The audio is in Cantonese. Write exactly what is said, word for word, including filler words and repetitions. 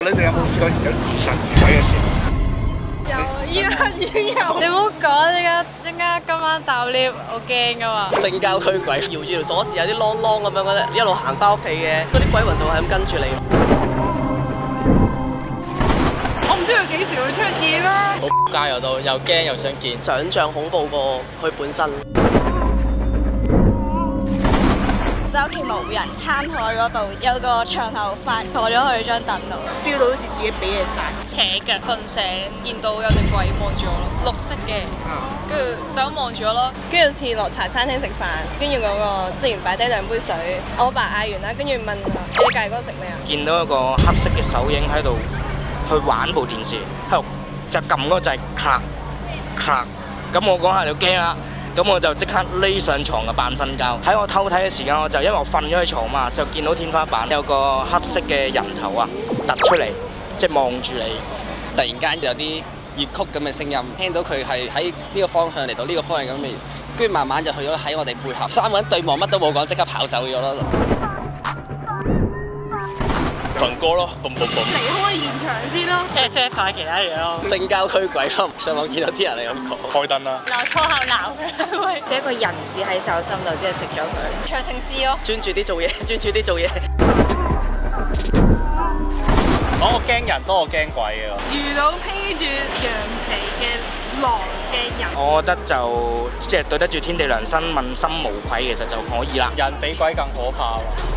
你哋有冇試過有疑神疑鬼嘅事？ 有，依家已經有。你唔好講，依家依家今晚搭 lift，我驚噶嘛。 性交驅鬼，搖住條鎖匙有啲啷啷咁樣嗰啲，一路行翻屋企嘅，嗰啲鬼魂就係咁跟住你。 我唔知佢幾時會出現啦。 好街又到，又驚又想見， 想像恐怖過佢本身。 就屋企冇人，餐台嗰度有個長頭髮坐咗喺張凳度 ，feel 到好似自己俾嘢扎， 扯腳，瞓醒見到有隻鬼望住我咯，綠色嘅，跟住就咁望住我咯。 跟住次落茶餐廳食飯，跟住嗰個職員擺低兩杯水，我爸嗌完啦，跟住問你隔離嗰個食咩啊？ 見到一個黑色嘅手影喺度去玩部電視，喺度就撳嗰個掣，咔咔，咁我嗰下就驚啦。咁我就即刻匿上床啊，扮瞓覺。喺我偷睇嘅時間，我就因為我瞓咗喺床嘛，就見到天花板有個黑色嘅人頭啊，突出嚟，即係望住你。 突然間有啲粵曲咁嘅聲音，聽到佢係喺呢個方向嚟到呢個方向咁嘅，跟住慢慢就去咗喺我哋背後，三個人對望乜都冇講，即刻跑走咗咯。 瞓歌咯，嘣嘣嘣。 離開現場先咯， 即係 set 曬其他嘢咯。 性交驅鬼咯，上網見到啲人係咁講。 開燈啦。 鬧粗口鬧佢，即係一個人字喺手心度，即係食咗佢。 長情詩咯。 專注啲做嘢，專注啲做嘢。 講我驚人多，我驚鬼嘅。 遇到披住羊皮嘅狼嘅人， 我覺得就即係對得住天地良心、問心無愧，其實就可以啦。 人比鬼更可怕喎。